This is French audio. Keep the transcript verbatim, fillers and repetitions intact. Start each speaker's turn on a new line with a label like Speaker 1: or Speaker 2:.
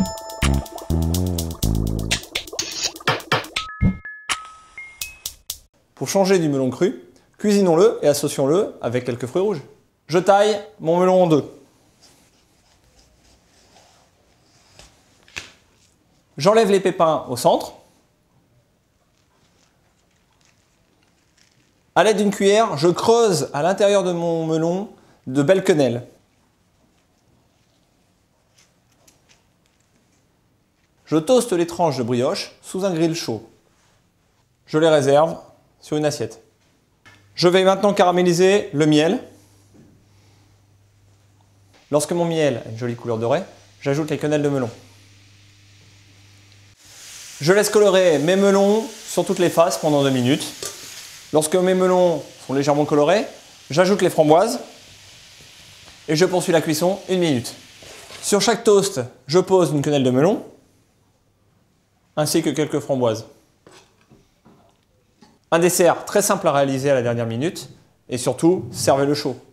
Speaker 1: Pour changer du melon cru, cuisinons-le et associons-le avec quelques fruits rouges. Je taille mon melon en deux. J'enlève les pépins au centre. À l'aide d'une cuillère, je creuse à l'intérieur de mon melon de belles quenelles. Je toaste les tranches de brioche sous un grill chaud. Je les réserve sur une assiette. Je vais maintenant caraméliser le miel. Lorsque mon miel a une jolie couleur dorée, j'ajoute les quenelles de melon. Je laisse colorer mes melons sur toutes les faces pendant deux minutes. Lorsque mes melons sont légèrement colorés, j'ajoute les framboises et je poursuis la cuisson une minute. Sur chaque toast, je pose une quenelle de melon ainsi que quelques framboises. Un dessert très simple à réaliser à la dernière minute et surtout, servez-le chaud.